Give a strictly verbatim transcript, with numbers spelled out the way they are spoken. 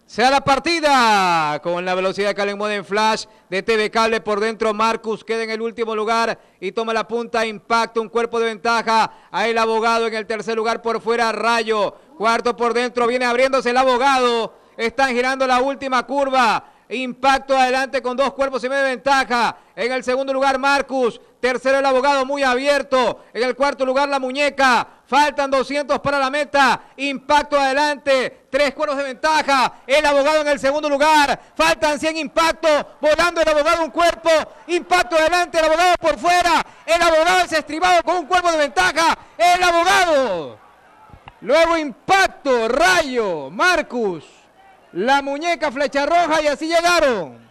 Se da la partida con la velocidad que le mueve en flash de T V Cable por dentro. Marcus queda en el último lugar y toma la punta. Impacto, un cuerpo de ventaja. Ahí el abogado en el tercer lugar por fuera. Rayo, cuarto por dentro. Viene abriéndose el abogado. Están girando la última curva. Impacto adelante con dos cuerpos y medio de ventaja. En el segundo lugar Marcus. Tercero el abogado muy abierto. En el cuarto lugar la muñeca. Faltan doscientos para la meta. Impacto adelante. Tres cuerpos de ventaja. El abogado en el segundo lugar. Faltan cien impactos. Volando el abogado un cuerpo. Impacto adelante. El abogado por fuera. El abogado es estribado con un cuerpo de ventaja. El abogado. Luego impacto. Rayo. Marcus. La muñeca, flecha roja y así llegaron.